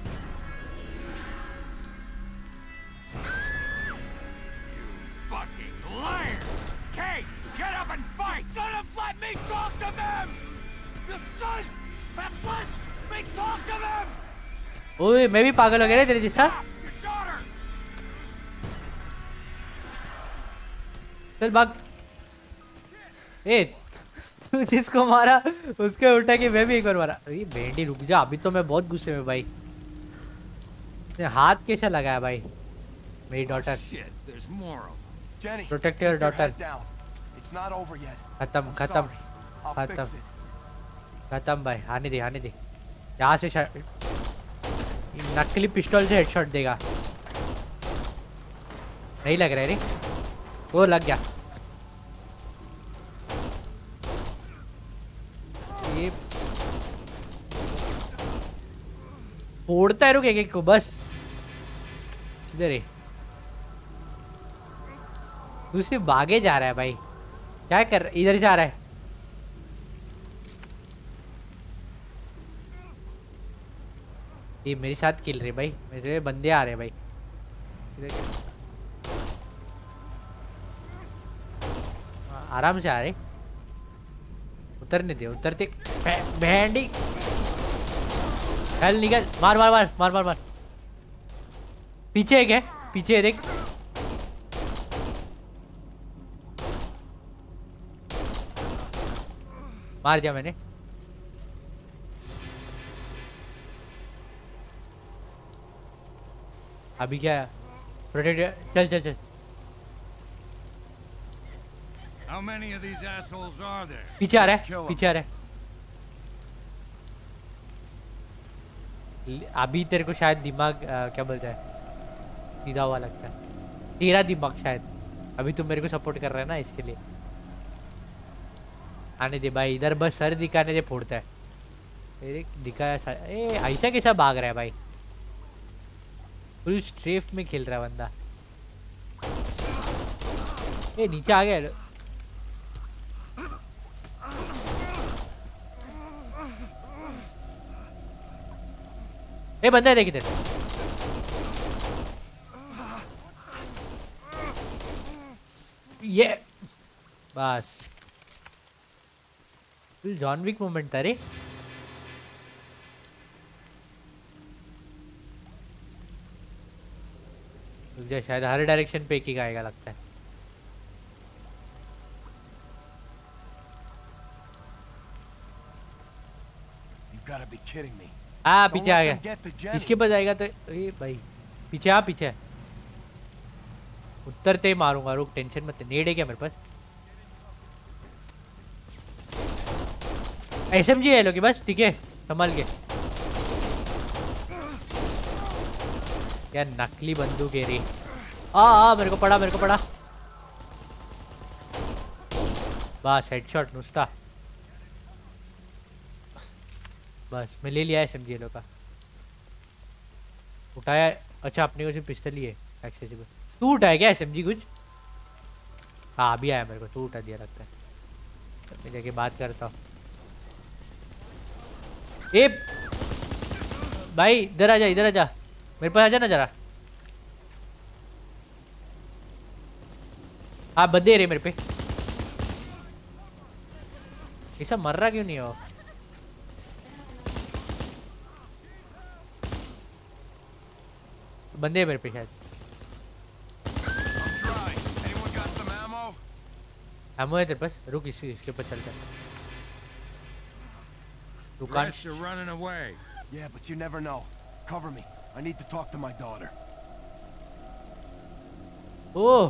Fucking liar! Kate, get up and fight! Son of, let me talk to them! You son! That's what! Let me talk to them! ओए मैं भी पागल हो गया रे तेरे जैसा। चल भाग। ए तू जिसको मारा उसके उठा के मैं भी एक बार मारा। अरे भेंडी रुक जा, अभी तो मैं बहुत गुस्से में भाई। हाथ कैसा लगाया भाई मेरी डॉटर। Protect your daughter. खत्म खत्म खत्म खत्म भाई, आने दे आने दे। यहाँ से नकली पिस्टल से हेडशॉट देगा, नहीं लग रहा है रे, वो लग गया। ये फोड़ता है रुक एक एक को बस। इधर है, तू सिर्फ भागे जा रहा है भाई, क्या कर, इधर से आ रहा है। ये मेरे साथ खेल रहे भाई, मेरे बंदे आ रहे हैं भाई। आराम से आ रहे, उतरने दे, उतरते भेंडी। चल निकल, मार मार मार मार मार मार। पीछे है क्या? पीछे है देख। मार दिया मैंने। अभी क्या है? प्रोटेक्ट, चल चल चल। How many of these assholes are there? पीछे आ रहा है, पीछे आ रहा है। अभी तेरे को शायद दिमाग क्या बोलता है, सीधा हुआ लगता है। तेरा दिमाग शायद, अभी तुम मेरे को सपोर्ट कर रहा है ना, इसके लिए। आने दे भाई, इधर बस सर दिखाने दे, फोड़ता है। दिखाया ऐसा कैसा भाग रहा है भाई, फुल स्ट्रेफ में खेल रहा है बंदा। ये नीचे आ गया। ए बंदा है देख इधर। ये बस जॉन विक मोमेंट था रे। मुझे शायद हर डायरेक्शन पे एक ही आएगा लगता है। हाँ पीछे आ गया, इसके पास आएगा तो ये भाई पीछे आ, पीछे उतरते ही मारूंगा, रुक टेंशन मत। नेड है क्या मेरे पास? एसएमजी है लोग बस, ठीक है संभाल के। क्या नकली बंदूक है रे। मेरे को पड़ा, मेरे को पड़ा। बस हेडशॉट नुस्ता, बस मैं ले लिया एसएमजी लोग का। उठाया, अच्छा अपने को सिर्फ पिस्टल ही है एक्सेसिबल। तू उठाया क्या एसएमजी कुछ? हाँ अभी आया मेरे को, तू उठा दिया लगता है। मैं जाके बात करता हूँ। ए भाई इधर आ जा, इधर आ जा, मेरे पास आ जा ना जरा। हाँ बंदे रे मेरे पे। ये सब मर रहा क्यों नहीं हो? बंदे हैं मेरे पे शायद। एमो है तेरे पास? रुक इसके ऊपर चलते हैं। दुकान। You're running away. Yeah, but you never know. Cover me. I need to talk to my daughter. Oh.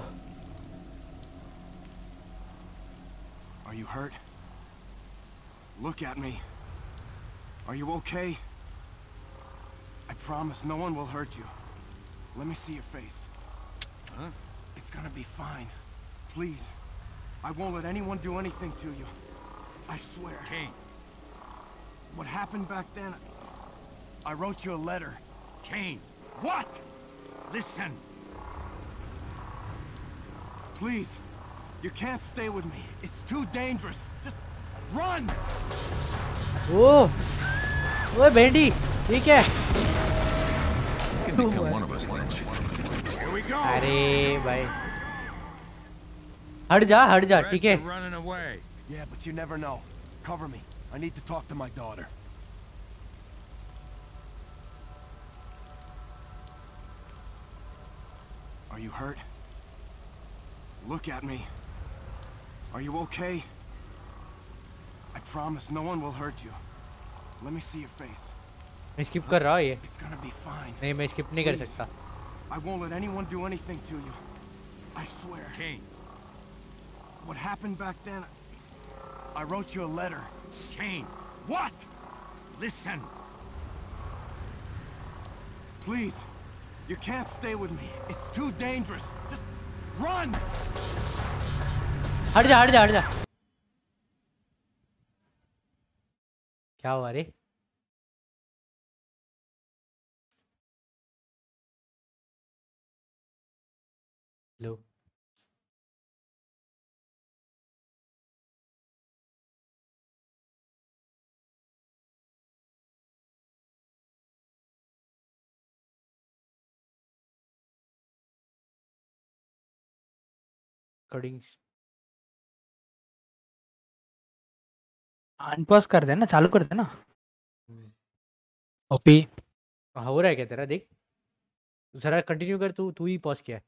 Are you hurt? Look at me. Are you okay? I promise no one will hurt you. Let me see your face. Huh? It's gonna be fine. Please. I won't let anyone do anything to you. I swear. Kane. What happened back then, I wrote you a letter. Kane. What? Listen. Please. You can't stay with me. It's too dangerous. Just run! Oh! ओए भेंडी, ये क्या है? You can become one of us, Lynch. Here we go. अरे भाई, हट जा, ठीक है? Running away. Yeah, but you never know. Cover me. I need to talk to my daughter. Are you hurt? Look at me. Are you okay? I promise no one will hurt you. Let me see your face. मैं skip कर रहा हूँ ये। It's gonna be fine. नहीं, मैं skip नहीं कर सकता। I won't let anyone do anything to you. I swear. Kane. What happened back then, I wrote you a letter. Kane. What? Listen. Please. You can't stay with me. It's too dangerous. Just run! हट जा। क्या हुआ रे? लो। कडिंग्स। Unpause कर देना, चालू कर देना। ओपी हो रहा है क्या तेरा? देख जरा कंटिन्यू कर। तू ही पॉज किया है।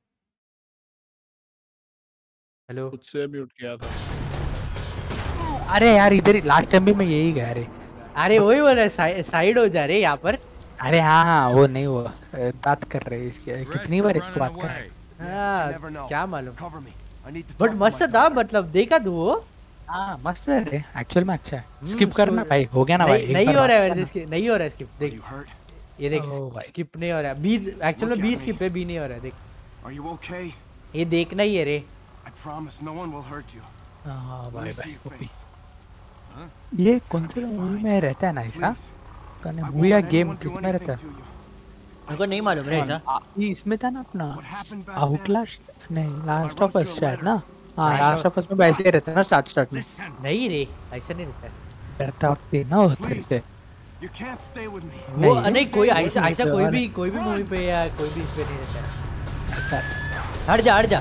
हेलो, खुद से म्यूट किया था। अरे यार इधर लास्ट टाइम भी मैं यही गया रे। अरे वही हो रहा है, साइड हो जा रहे यहाँ पर। अरे हाँ वो नहीं हुआ, बात कर रहे हैं इसके, कितनी बार इसको बात कर रहे हैं। हाँ, क्या मालूम। बट मस्त था, मतलब देखा तू वो? हाँ मस्त है रे, एक्चुअल में अच्छा है। स्किप करना भाई, हो गया ना भाई। नहीं हो रहा है, नहीं हो रहा है स्किप। देख ये देख, स्किप नहीं हो रहा है। बी एक्चुअल में बी स्किप है, बी नहीं हो रहा है। देख ये देखना ही है रे। I promise no one will hurt you. हाँ भाई भाई। ये कौन से मूवी में रहता है ना ऐसा? कौन है मूवी या गेम कितना रहता है? मेरे को नहीं मालूम रे ऐसा। ये इसमें था ना अपना आउटलास्ट, नहीं लास्ट ऑफ अस शायद ना। हाँ लास्ट ऑफ अस में वैसे ही रहता है ना स्टार्ट में। नहीं रे, ऐसा नहीं रहता है। डरता होते ना होते से। वो नहीं, कोई ऐसा कोई भी मूवी पे या कोई भी इस पे नहीं रहता है। हट जा।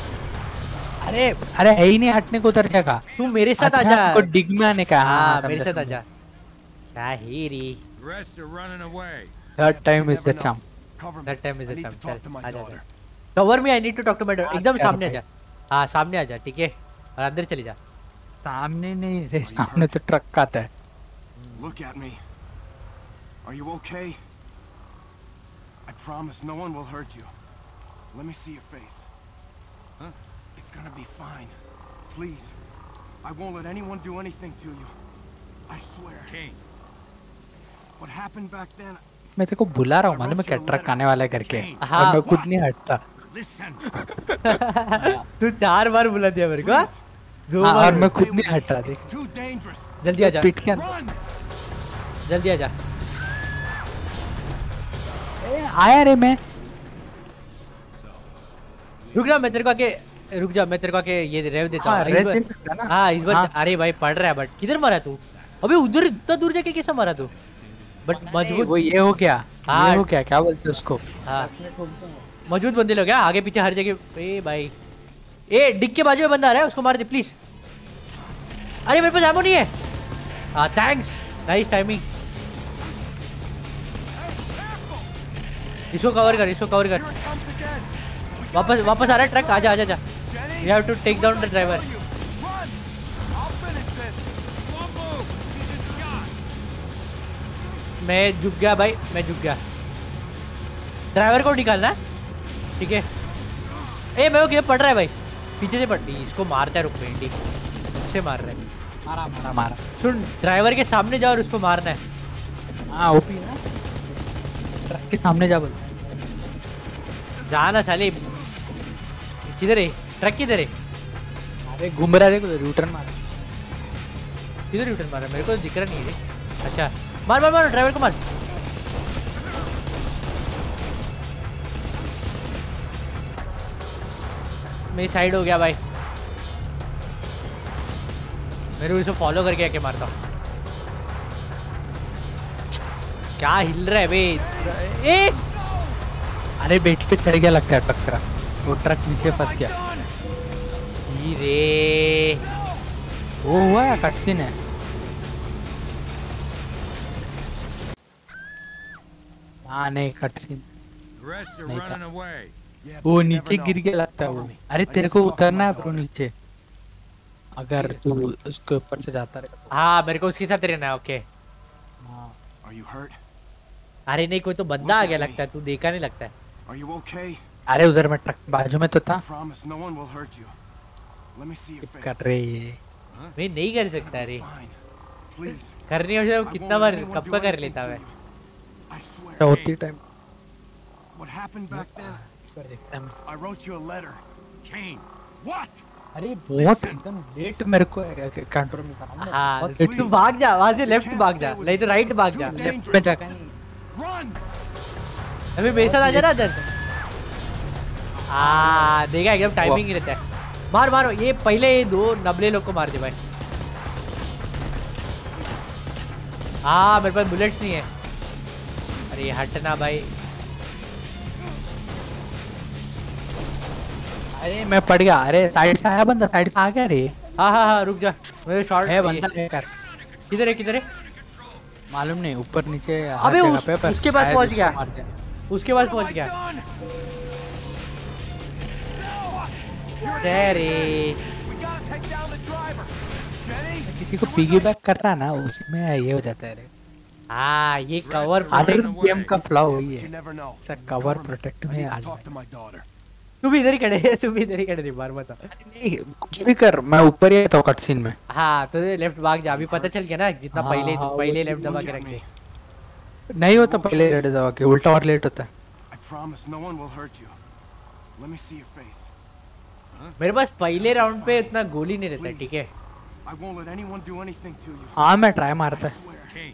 अरे है ही नहीं हटने को उधर जगह। तू मेरे साथ आजा। को डिग में आने का। हाँ मेरे साथ आजा। क्या ही रे। That time is the charm. That time is the charm. चल आजा। Cover me, I need to talk to my daughter. एकदम सामने आजा। हाँ सामने आजा, ठीक है? और अंदर चली जा। सामने नहीं रे, सामने तो ट्रक आता है। Look at me. Are you okay? I promise no one will hurt you. Let me see your face. Huh? It's gonna be fine. Please. I won't let anyone do anything to you. I swear. Kane. What happened back then? मैं तेरे को बुला रहा हूँ, मालूम है क्या? Truck आने वाला है करके। और मैं खुद नहीं हटता। तू 4 बार बुला दिया मेरे को। 2 बार और मैं खुद नहीं हट रहा। देख जल्दी आजा। पीट के जल्दी आजा। आया रे मैं। रुक जा, मैं तेरे को आके ये रेव देता हूँ। हाँ इस बार। अरे भाई पढ़ रहा है, बट किधर मारा तू? अबे उधर इतना दूर जाके कैसे मारा तू? बट मजबूत वो ये हो गया। हाँ ये हो गया, क्या बोलते उसको? हाँ मजबूत बंदे लोग हैं, आगे पीछे हर जगह। ए भाई, ए डिग के बाजू में बंदा आ रहा है, उसको मार दे प्लीज। अरे मेरे पास एमो नहीं है। हाँ थैंक्स, नाइस टाइमिंग। इसको कवर कर, इसको कवर कर। वापस वापस आ रहा है ट्रक, आजा आजा आजा। We have to take down the driver. मैं झुक गया भाई, मैं झुक गया। ड्राइवर को निकालना है, ठीक है। ए मैं वो क्या पड़ रहा है भाई, पीछे से पड़ रही। इसको मारता है, रुक मेंढी से मार रहा है। मारा मारा मारा। सुन, ड्राइवर के सामने जाओ और उसको मारना है। हाँ ओपी ना, ट्रक के सामने जा बोल। जाना साले। किधर है ट्रक, किधर है? अरे घूम रहा है, देखो यूटर्न मारा। किधर यूटर्न मारा? मेरे को तो दिख रहा नहीं है। अच्छा मार मार मार, ड्राइवर को मार। मेरी साइड हो गया भाई। मेरे को इसे फॉलो करके आके मारता हूँ। क्या हिल रहा है बे? ए अरे बेट पे चढ़ गया लगता है टक्करा, वो ट्रक नीचे फंस गया। रे वो हुआ है कटसीन है। हाँ नहीं कटसीन नहीं था, वो नीचे गिर गया लगता है वो। अरे तेरे को उतरना है ब्रो नीचे, अगर तू उसके ऊपर से जाता रहे। हाँ मेरे को उसके साथ रहना है। ओके अरे नहीं, कोई तो बंदा आ गया लगता है, तू देखा नहीं लगता है। अरे उधर मैं ट्रक बाजू में तो था। कर रहे ये मैं नहीं कर सकता रे, करनी हो जाए कितना बार कब का कर लेता मैं। होती time What happened back then? I wrote you a letter. Kane, what? अरे बहुत एकदम लेट मेरे को कंट्रोल में था। हाँ तू भाग जा वहाँ से, लेफ्ट भाग जा, नहीं तो राइट भाग जा। लेफ्ट में जाकर अभी मेरे साथ आ जा ना इधर। देखा एकदम टाइमिंग ही रहता है। मार मारो, ये पहले ये दो नबले लोग को मार दे भाई। हाँ मेरे पास बुलेट्स नहीं है। अरे हटना भाई। अरे मैं पड़ गया। अरे साइड से आया बंदा, साइड से आ गया रे। हाँ हाँ हाँ रुक जा, मेरे शॉट है बंदा है कर। किधर है किधर है मालूम नहीं, ऊपर नीचे। अबे उसके पास पहुंच गया, उसके पास पहुंच गया। अरे किसी को पिगी बैक कर रहा ना, उसमें ये हो जाता है रे। हाँ ये कवर गेम का फ्लॉ वही है सर, कवर प्रोटेक्ट में आ जाए। तू भी इधर ही खड़े है, तू भी इधर ही खड़े, बार मत। नहीं कुछ भी कर, मैं ऊपर ही था कट सीन में। हाँ तो लेफ्ट भाग जा, अभी पता चल गया ना जितना पहले लेफ्ट दबा के रख दे। नहीं होता पहले लेफ्ट दबा के, उल्टा और लेट होता है। मेरे पास पहले राउंड पे इतना गोली नहीं रहता, ठीक है। हाँ मैं ट्राई मारता है।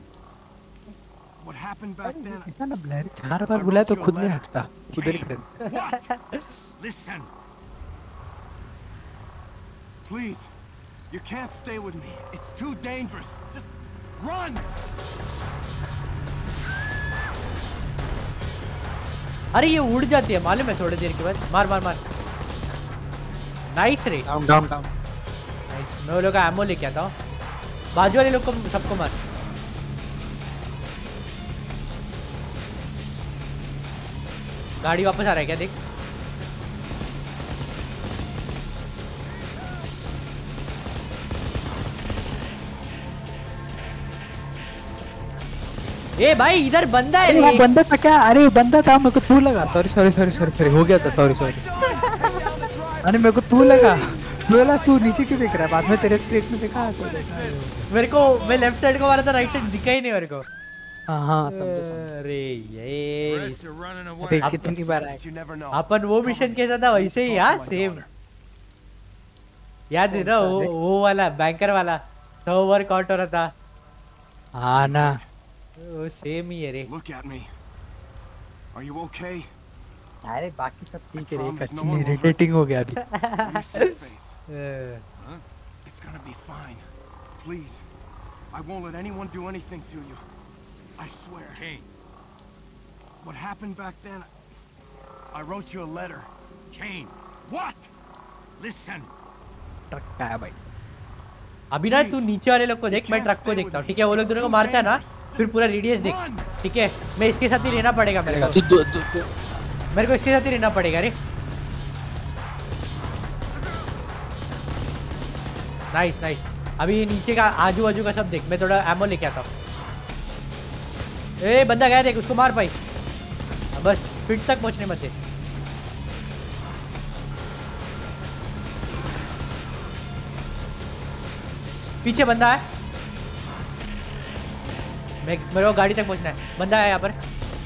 ना ब्लैर 4 बार बुलाया तो खुद नहीं हटता, उधर ही खड़े। Listen. Please, you can't stay with me. It's too dangerous. Just run. अरे ये उड़ जाती है मालूम है थोड़ी देर के बाद। मार मार मार, नाइस रे। Down down down. मैं वो लोग का एमो लेके आता हूँ। बाजू वाले लोग को सबको मार। गाड़ी वापस आ रहा है क्या, देख। ए भाई इधर बंदा है। वो बंदा था क्या? अरे बंदा था, मेरे को तू लगा। सॉरी सॉरी सॉरी सॉरी हो गया था, सॉरी सॉरी। अरे मेरे को तू लगा, बोला तू नीचे क्यों देख रहा है? बाद में तेरे स्क्रीन में देखा तो मेरे को, मैं लेफ्ट साइड को मारा था, राइट साइड दिखा ही नहीं मेरे को। हाँ अरे ये कितनी बार आया अपन वो मिशन कैसा था वैसे ही। यार सेम याद है ना वो वाला बैंकर वाला, तो वर्कआउट हो रहा था। हाँ ना वो सेम ही है रे। अरे बाकी सब ठीक है रे, कच्ची इरिटेटिंग हो गया अभी। It's gonna be fine. Please, I won't let anyone do anything to you. I swear. Kane. What happened back then? I wrote you a letter. Kane. What? Listen. Truck का है भाई। अभी ना तू नीचे वाले लोग को देख, मैं ट्रक को देखता हूँ, ठीक है? वो लोग दोनों को मारता है ना, फिर पूरा रेडियस देख, ठीक है? मैं इसके साथ ही रहना पड़ेगा मेरे को, मेरे को इसके साथ ही रहना पड़ेगा रे। Nice nice. अभी नीचे का आजू बाजू का सब देख, मैं थोड़ा एमो लेके आता हूँ। ए बंदा गया देख, उसको मार पाई, बस फिट तक पहुंचने मत दे। पीछे बंदा है, मेरे को गाड़ी तक पहुंचना है, बंदा है यहाँ पर।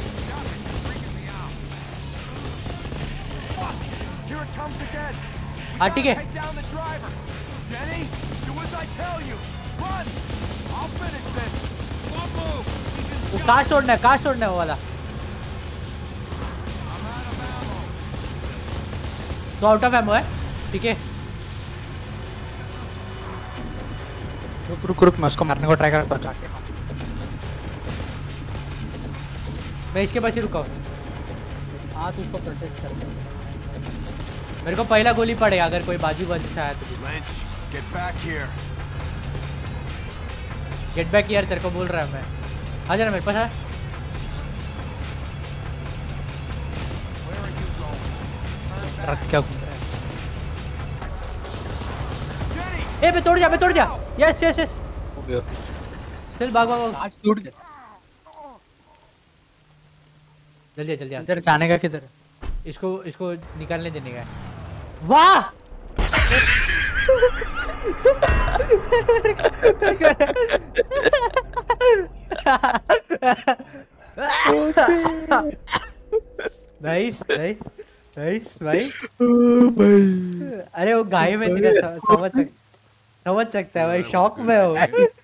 हाँ ठीक है, वो कहाँ छोड़ना है, कहाँ छोड़ना है वो वाला? तो आउट ऑफ एमो है, ठीक है? रुक रुक रुक, मैं उसको मारने को ट्राई कर रहा हूँ। मैं इसके पास ही रुका हूँ। हाँ तो उसको प्रोटेक्ट कर। मेरे को पहला गोली पड़ेगा अगर कोई बाजू बाजू से आया तो। Get back here. Get back यार, तेरे को बोल रहा है मैं। आ जाना मेरे पास, आ। ट्रक क्या ए मैं तोड़ जा। यस यस यस, चल भाग भाग। आज टूट गया। जल्दी जल्दी। इधर जाने का किधर? इसको निकालने देने का। वाह नाइस नाइस नाइस भाई। अरे वो गाय में समझ सकता है भाई, शौक में हो।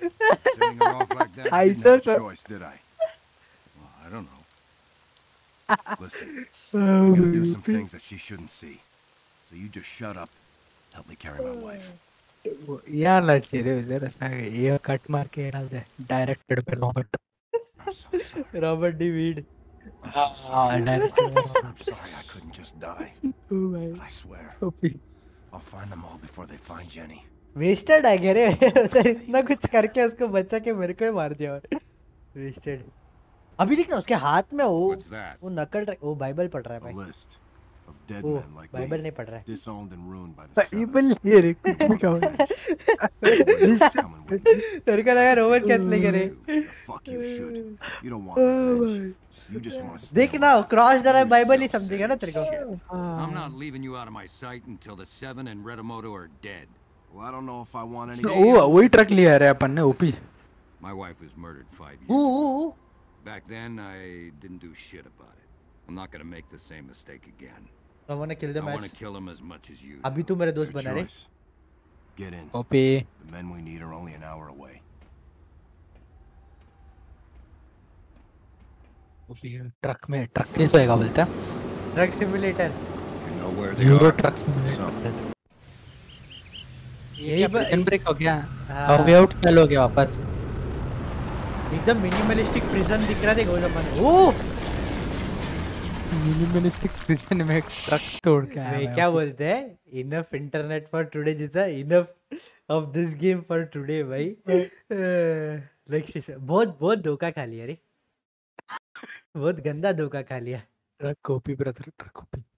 I don't know. Listen, I'm gonna do some things that she shouldn't see. So you just shut up. Help me carry my wife. यार लड़के रे इधर ऐसा ये कट मार के डाल दे, डायरेक्टेड पे रॉबर्ट डी वीड। हाँ direct. I'm sorry I couldn't just die. But I swear, I'll find them all before they find Jenny. Wasted है क्या रे? उधर इतना कुछ करके उसको बचा के मेरे को ही मार दिया। वेस्टेड। अभी देखना उसके हाथ में वो नकल, वो बाइबल पढ़ रहा है भाई। Of dead men like Bible me, नहीं पढ़ रहा है। disowned and ruined by the sun. Bible ये रे कुछ भी कहो। तेरे को लगा रोमन कैथोलिक है रे। Fuck you should. You don't want revenge. You just want to. देख ना क्रॉस डाला है, बाइबल ही समझेगा ना तेरे को। I'm not leaving you out of my sight until the Seven and Redamoto are dead. Well, I don't know if I want any. ओ वही truck लिया रे अपन ने OP. My wife was murdered 5 years ago. Back then, I didn't do shit about it. I'm not gonna make the same mistake again. I want to kill them. I want to kill him as much as you. अभी तू मेरे दोस्त बना रे। Get in. OP. The men we need are only an hour away. OP truck में truck कैसे होएगा बोलता है? Truck simulator. You know where they Euro are. Truck simulator. यही प्रिजन ब्रेक हो गया। अब वे आउट चल हो गया वापस। एकदम मिनिमलिस्टिक प्रिजन दिख रहा था गोलम में। ओह मिनिमलिस्टिक प्रिजन में एक ट्रक तोड़ के आया। मैं क्या बोलते हैं, इनफ इंटरनेट फॉर टुडे जैसा enough of this game for today भाई। बहुत धोखा खा लिया रे, बहुत गंदा धोखा खा लिया। Truck copy brother, truck copy.